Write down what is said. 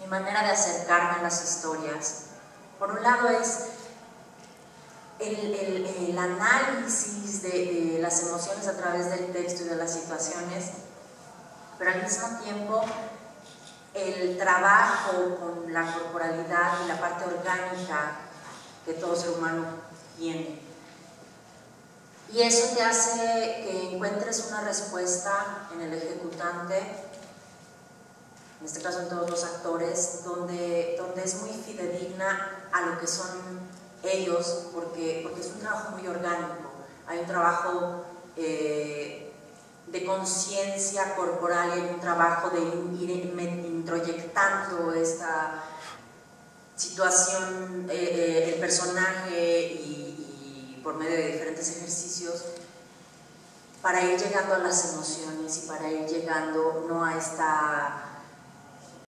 mi manera de acercarme a las historias. Por un lado es el análisis de las emociones a través del texto y de las situaciones, pero al mismo tiempo el trabajo con la corporalidad y la parte orgánica que todo ser humano tiene. Y eso te hace que encuentres una respuesta en el ejecutante, en este caso en todos los actores, donde es muy fidedigna a lo que son ellos, porque es un trabajo muy orgánico. Hay un trabajo de conciencia corporal y hay un trabajo de ir introyectando esta situación, el personaje y por medio de diferentes ejercicios para ir llegando a las emociones y para ir llegando no a esta